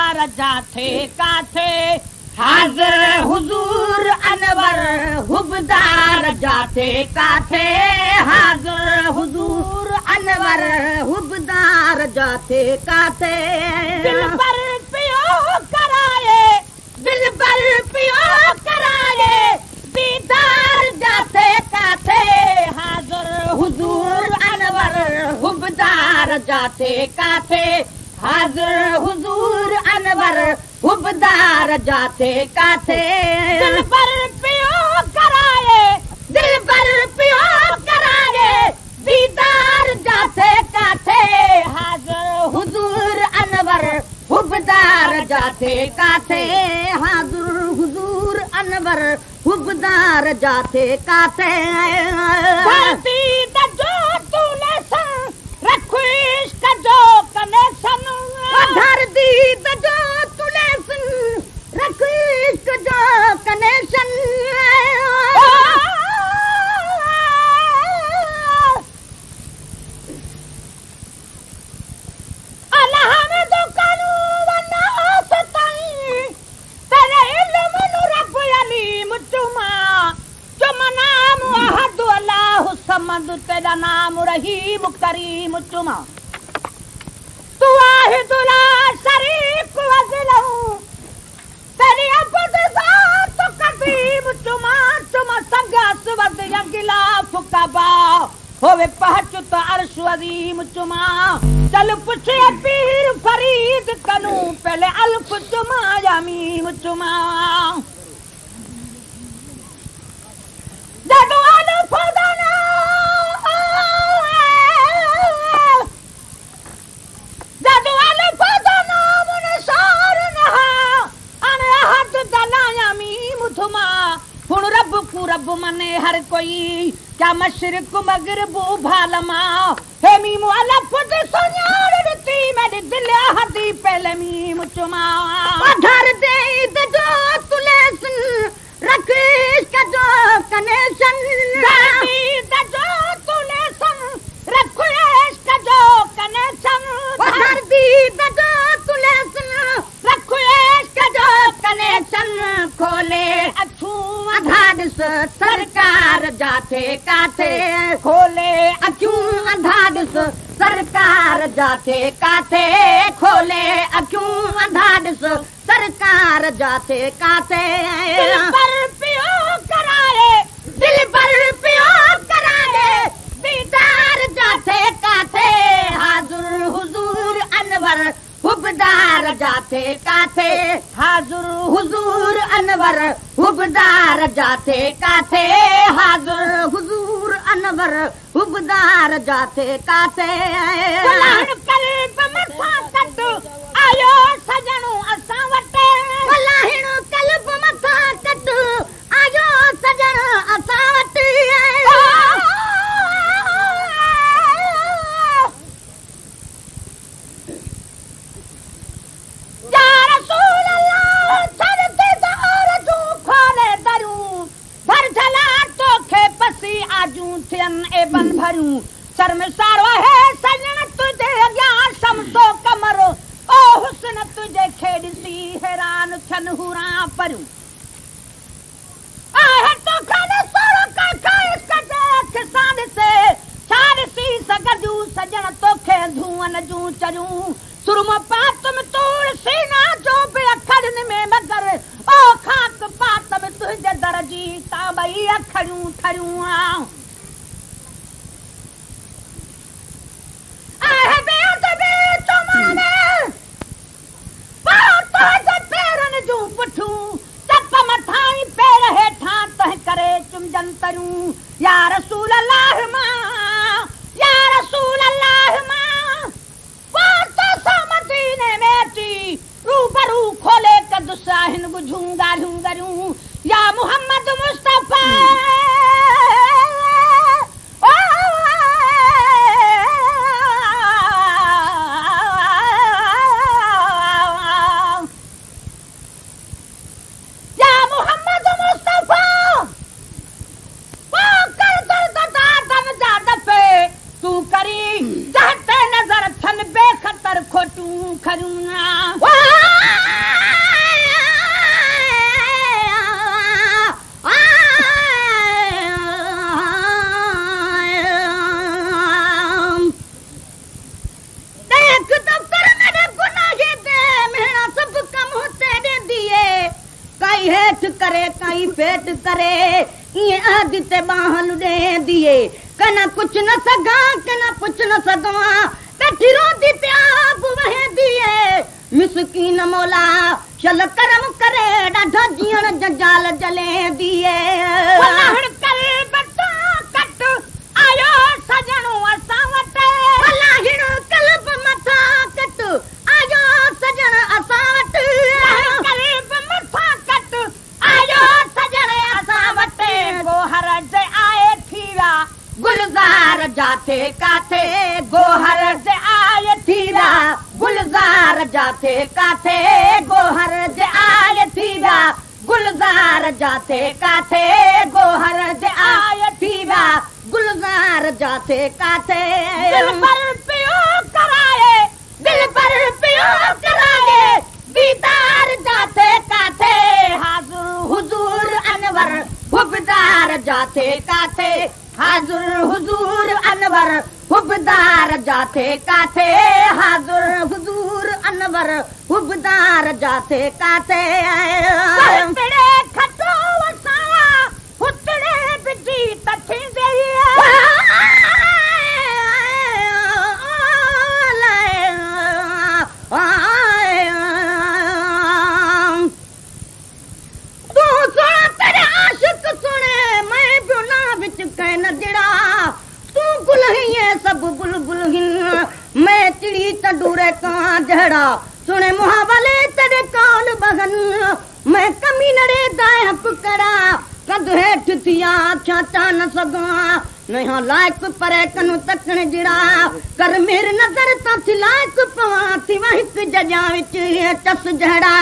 हुबदार जाथे काथे हाज़िर हुजूर अनवर हुबदार जाथे काथे हाज़िर हुजूर अनवर हुबदार जाथे काथे दिल पर पियो कराए दिल पर पियो कराए दीदार जाथे काथे हाज़िर हुजूर अनवर हुबदार जाथे काथे हाज़िर हुजूर अनवर हुबदार जाथे काथे दिल पर पियो कराए दिल पर पियो कराए दीदार जाथे काथे हाज़िर हुजूर अनवर हुबदार जाथे काथे हाज़िर हुजूर अनवर हुबदार जाथे काथे धरती जो तूने सन रखो इश्क जो कनेक्शन धरती जो तूने सन रखो इश्क जो कनेक्शन अल्लाह में तो कानून बना सताई तेरे इल्म नु रब अलीम तुमा तुम नाम अहद अल्लाह समद तेरा नाम रहीम करीम तुमा तू वाहिदुल शरीक वज़लहू तेरी अबद ज़ात कदीम तुमा तुम संगा सुवद यगिला फुकबा होवे पहुंच तो अर्श अजीम तुमा चल पूछे पीर फरीद कनू पहले अल्फ तुमा यमीम तुमा जदो अल्फ दाना जदो अल्फ दाना मुनसार नहा अन अहद दला यमीम तुमा हुन रब को रब मने हर कोई क्या मशरिक मगरिब भालमा हे मीम अल्फ दे सोन्यार रती मेरे दिल हदी पहले मीम चुमा धर दे जो तुलेसन रखीश का जो कनेक्शन धरती जो तुलेसन रखीश का जो कनेक्शन धरती जो तुलेसन रखीश का जो कनेक्शन खोले अछू अधाडिस सरकार जाथे काथे खोले अछू अधाडिस सरकार जाथे काथे खोले अछू अधाडिस सरकार जाथे काथे दिल पर पियो कराए दिल पर पियो कराए दीदार जाथे काथे हाज़िर हुजूर अनवर हुबदार जाथे काथे हाज़िर हुजूर अनवर हुबदार जाथे काथे हाज़िर हुजूर अनवर हुबदार जाथे काथे गुलान कल्ब मथा कट आयो सजणो असां वटि गुलान कल्ब मथा कट आयो सजण असां वटि या रसूल अल्लाह छड़ते दार जू खोले दरूं भर झला तोखे पसी आजू थियन ए बन भरूं शर्मसार है सजन तुझे अॻियां शमसो कमर ओ हुस्न तुझे खे ॾिसी हैरान थियन हुरा परूं आहे तो खाने सोरो का इसका देख साॾिसे छाॾिसी सगजू सजन तोखे धुअन जूं चरूं सुरम पातम तोड़ सीना जो बे अखड़न में मगर ओ खाक पातम तुझे दरजी ताबई अखड़ूं ठरूं आहे बे चुमाने पात तुझे पैरन जूं पुठूं चप मथाई पैर हेठां तह करे चुमजन तरूं या रसूल अल्लाह मां या रसूल अल्लाह मां मदीने में अची रूबरू खोले कद साहिन बुझूं ॻाल्हियूं करूं या मोहम्मद मुस्तफा या मोहम्मद मुस्तफा कर दर्द जा दफे तू करी चाहते नजर थन बेखतर खोटू खरूं करे कई पेट करे ये आदिते बाहल दे दिए कना कुछ न सगा कना कुछ न सगवा बैठी रोती प्याप वह दिए मिसकीन मौला चल करम करे ॾाढा जीअण जजाल जले दिए वलहण करे बता कट आयो सजणो असां वटि वलहण कल्ब मथा कट आयो सजण असां वटि कल्ब मथा कट आयो सजण असां वटि गोहर जे आए थीरा गुलज़ार जाते काथे गोहर जे आए थीरा गुलज़ार जाते काथे गोहर जे आए थीरा गुलज़ार जाते काथे गोहर जे आए थीरा गुलज़ार जाते काथे दिल पर पियो कराए दिल पर पियो कराए दीदार जाते काथे हाज़ुर हुजूर अनवर हुबदार जाते काथे हाज़ुर हुजूर अनवर हुबदार जाते काथे हाज़ुर हुजूर अनवर हुबदार जाते काथे हुतड़े खटो वसाया हुतड़े बिजी तथी देई तू सुन तेरे आशिक सुने मैं बिना विच कहन दिड़ा तू गुल है सब बुलबुल हिन मैं चिड़ी तडूरे का जहड़ा सुने मुहावले तेरे कौन बगन मैं कमी नड़े दाए हक करा कद हेठ थिया चाचा न सगा नहीं लायक परे कनु तकण जिड़ा कर मेरी नजर ता थी लायक पवा थी वही जजा विच चस जहड़ा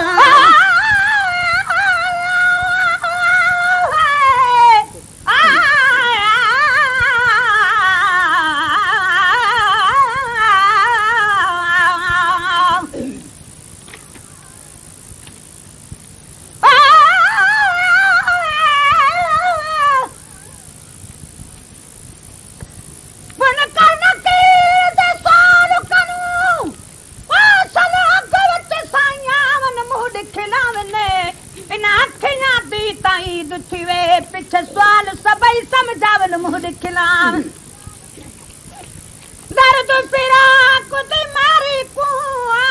पिछे सवाल सबई समझावन मुंह खिलाव दर्द पिरा कुछ मारी कुआ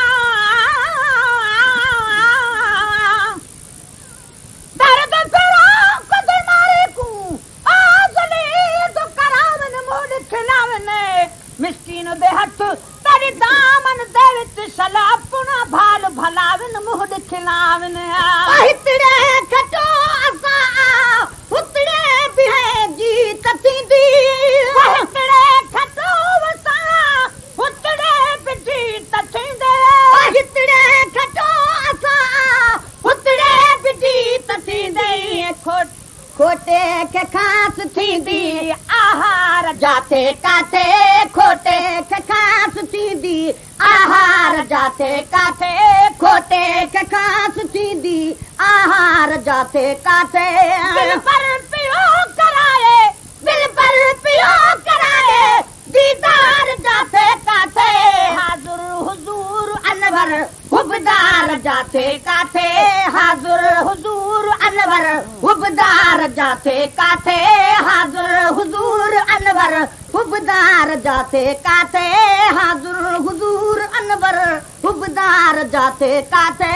दर्द पिरा कुछ मारी कु आजली तो करावन मुंह खिलावन मिस्कीन दे हथ तेरी दामन दे विच सला पुना भाल भलावन मुंह खिलावन हितड़े खटो असा हुतड़े बिहे जी तथी दी हुतड़े खटो वसा हुतड़े बिजी तथी दे हितड़े खटो असा हुतड़े बिजी तथी दे खोटे के खास थी दी आहार जाते काथे खोटे के खास थी दी आहार जाते काथे खोटे के खास थी दी आहार जाते काथे दिल पर पियो कराए दिल पर पियो कराए दीदार जाते काथे हाज़ुर हुजूर अनवर हुबदार जाते काथे हाज़ुर हुजूर अनवर हुबदार जाते काथे हाज़ुर हुजूर अनवर हुबदार जाते काथे हाज़ुर हुजूर अनवर हुबदार जाते काथे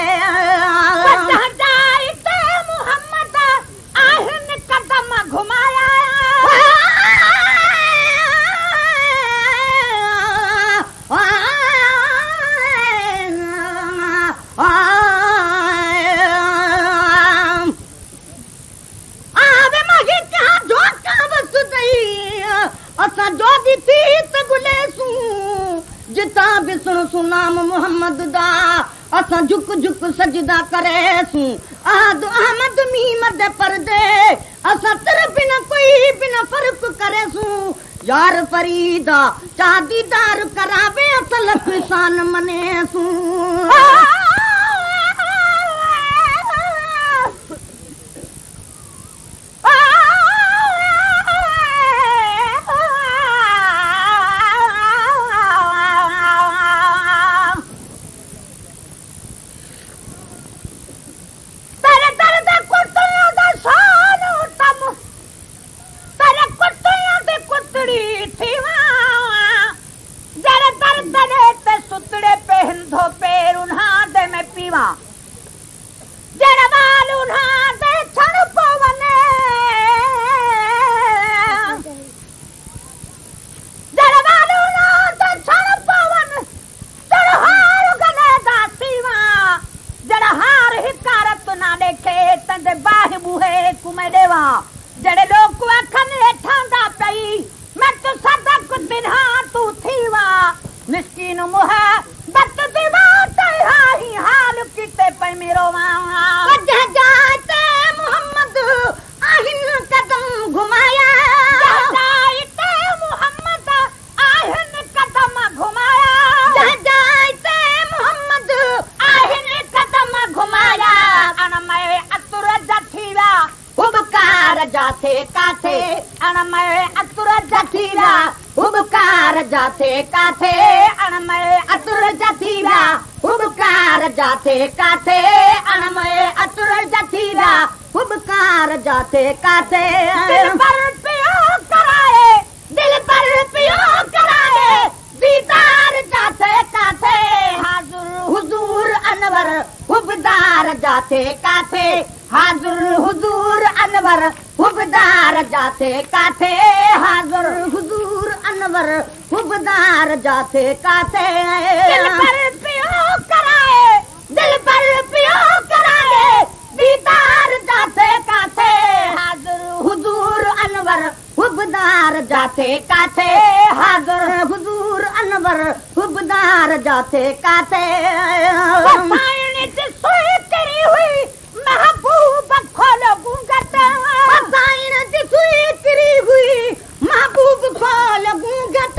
मोहम्मद आहिन कदम घुमाया आवे मही कहा धोखा बस दई असा जो दी थी तगुले सू जिता बिसण सुनाम मोहम्मद दा असा झुक झुक सजदा करे सू आहद अहमद मीमद पर्दे असा तेरे बिना कोई बिना फर्क करे सू यार फरीदा चादीदार करावे असल किसान मने सू तेरे दर्द कुछ थीवा जड़ वालू ना दे छण पवने जड़ वालू ना दे छण पवन जड़ हार गले दा सीवा जड़ हार हिकारत ना देखे तंदे बाह बूहे कुमे देवा जड़े लोग अखन हेठांदा पई मैं तो सदक दिना तू थीवा मिस्कीन मुहा बत दिवा तहाई हाल किते पे मेरो वजह जाते मोहम्मद आहिन कदम घुमाया जाते मोहम्मद आहिन कदम घुमाया जाते मोहम्मद आहिन कदम घुमाया अनमय अतुर जथीवा हुबकार जाते काथे अनमय अतुर जथीवा हुबकार जाते काथे अनमय अतुर जथीवा हुबकार जाते काथे अनमय अतुर जथीवा हुबकार जाते काथे दिल पर पियो कराए दीदार जाते काथे हाजुर हुजूर अनवर हुबदार जाते काथे हाजुर हुजूर अनवर हुबदार जाते काथे हाजुर हुजूर अनवर हुबदार जाते काथे दिल पर पियो कराए दीदार जाते काथे हाजुर हुजूर अनवर हुबदार जाते काथे हाजुर हुजूर अनवर हुबदार जाते काथे पायने से सोई तेरी हुई महबूब खोलो घूंघट पायने से सोई तेरी हुई महबूब खोलो घूंघट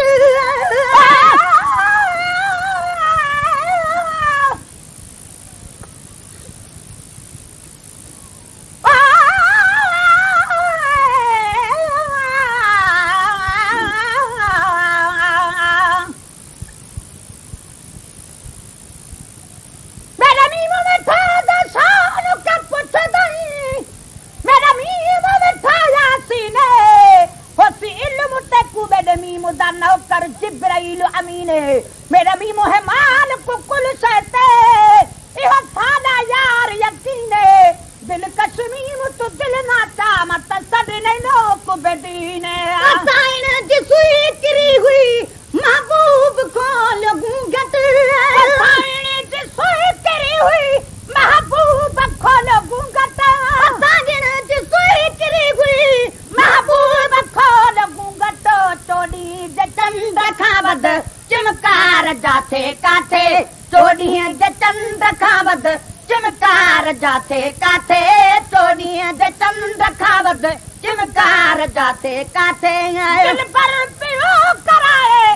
मेरा मीमो है माल कुल सहते इहो थाना यार यकीने दिल कश्मीर तो दिल ना चामत सद नहीं लोक बेदीने साइन जिसुई करी हुई महबूब खोल घूंघट साइन जिसुई करी हुई महबूब खोल घूंघट साइन जिसुई करी हुई महबूब खोल घूंघट चोड़ी चंद खावद चमकार जाते काथे चोड़ियां चंद खावद चमकार जाते काथे चोड़ियां चंद खावद चमकार जाते काथे दिल पर पियो कराए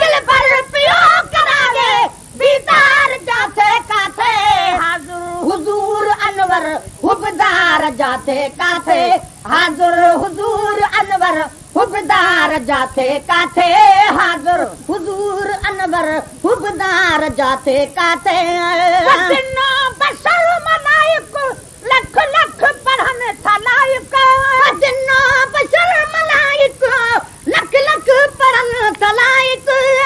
दीदार जाते काथे हाजुर हुजूर अनवर हुबदार जाते काथे हाजुर हुजूर अनवर हुबदार जाते काथे हाजुर हुजूर अनवर हुबदार जाते काथे जिन्नो बशर मलाइक लख लख पढ़न थलाइक जिन्नो बशर मलाइक लख लख पढ़न थलाइक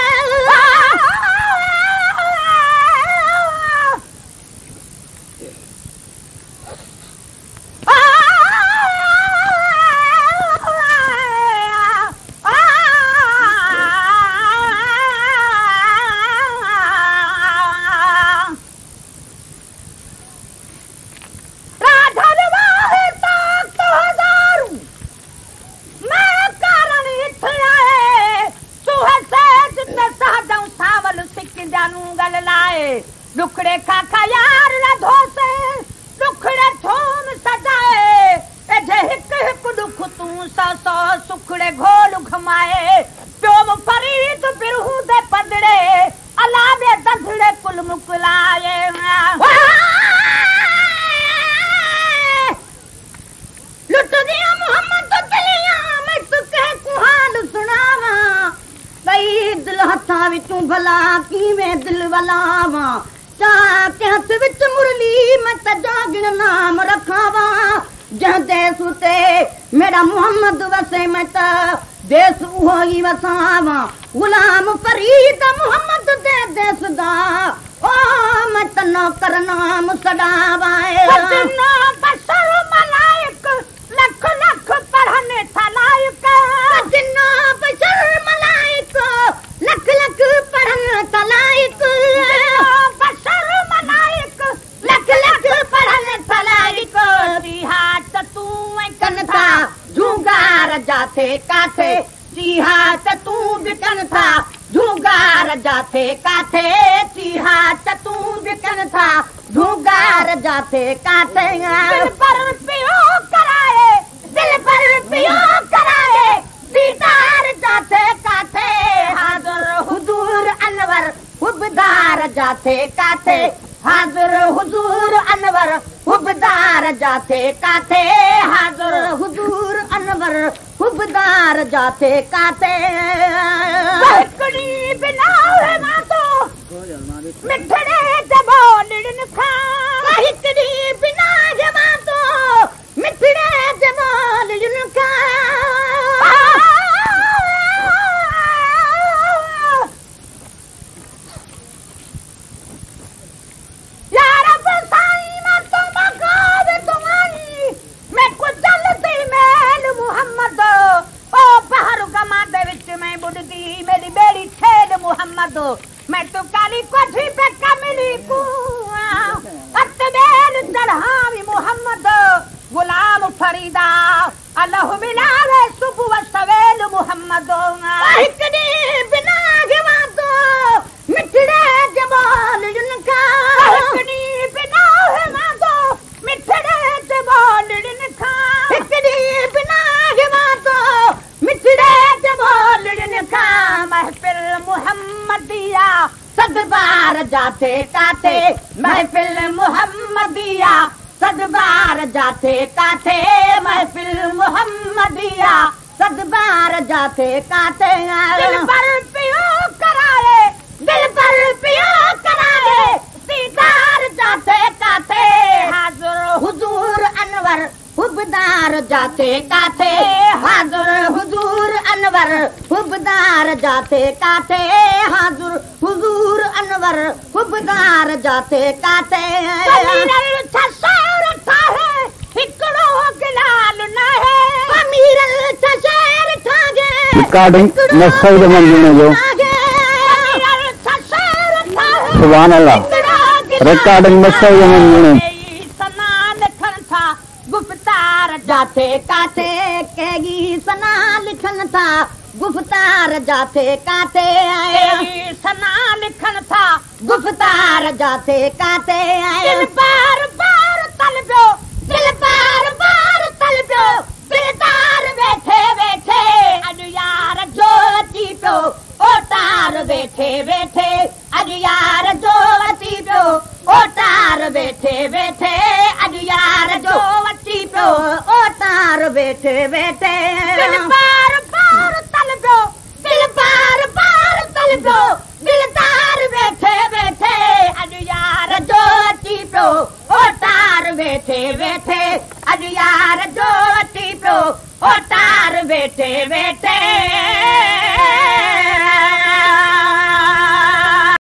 दुखड़े खाखा यार न धोसे दुखड़े थोम सजाए एजे हिक हिक दुख तू सौ सुखड़े घोल घमाए प्योम फरीद बिरहू दे पदड़े अलावे दंधड़े कुल मुकलाए लुट दिया मोहम्मद तो चलिया मैं तुके कुहाल सुनावा कई दिल हथा विचों भला कीवें दिल वलावा के हथ विच मुरली मैं जागण नाम रखावा जह देस उते मेरा मोहम्मद वसे मैं देस उहो ही वसावा गुलाम फरीद मोहम्मद दे देस दा मैं तनो करना मुसडावाए जिन्ना बशर मलाइक लख लख पढ़ने थलाइक जिन्ना बशर मलाइक लख लख पढ़न तलाइक बशर मलाइक लख लख पढ़न तलाइक हाथ तू कन था झूगार जाते काथे जी हाथ तू बिकन था झूगार जाते काथे जी हाथ तू बिकन था झूगार जाते काथे दिल पर पियो कराए दिल पर पियो कराए दीदार जाते काथे हाजिर हुजूर अनवर हुबदार जाते काथे हाजिर हुजूर अनवर हुबदार जाते काथे हाजिर हुजूर अनवर हुबदार जाते काथे हिकड़ी बिना है मां तो मिठड़े जबो लिड़न खा हिकड़ी बिना जमा तो मिठड़े जबो लिड़न खा यार बसाई मैं तो मकाद तुम्हारी मैं कुछ चलती मेल मुहम्मद ओ पहाड़ कमा दे विच मैं बुढ़दी मेरी बेड़ी खेल मुहम्मद मैं तो काली कोठी पे कमली को अतबेल चढ़ावी मुहम्मद गुलाम फरीदा अल्लाह मिलावे सुबह सवेल मुहम्मद हिकड़ी बिना जमा तो मिठड़े जबाल जिनका हिकड़ी बिना है मां तो मिठड़े जबाल जिनका हिकड़ी बिना जमा तो मिठड़े जबाल जिनका महफिल मुहम्मदिया सदबार जाते काथे महफिल मुहम्मदिया सदबार जाते काथे महफिल मुहम्मदिया सदबार जाते काथे दिल पर पियो कराए दिल पर पियो कराए दीदार जाते काथे हाजिर हुजूर अनवर हुबदार जाते काथे हाजिर हुजूर अनवर हुबदार जाते काथे हाजिर हुजूर अनवर हुबदार जाते काथे अमीरल छशर था है हिकड़ो गिलाल ना है अमीरल छशर था गे रिकॉर्डिंग मैं सही मंजूर जो अमीरल छशर था है सुभान अल्लाह रिकॉर्डिंग में सही मंजूर सना लिखन था गुफ्तार जाते काथे केगी सना लिखन था गुफ्तार जाते काथे सना लिखन था गुफ्तार जाते काथे दिल बार बार तलबो दिल बार बार तलबो दिलदार बैठे बैठे अज यार जो अची पियो ओटार बैठे बैठे अज यार जो अची पियो ओटार बैठे बैठे अज यार जो अची पियो ओटार बैठे बैठे दिल बार बार तलबो दिल बार बार तलबो दिलदार बैठे बैठे अज यार जो अची पियो ओटार बैठे बैठे अज यार जो अची पियो ओटार बैठे बैठे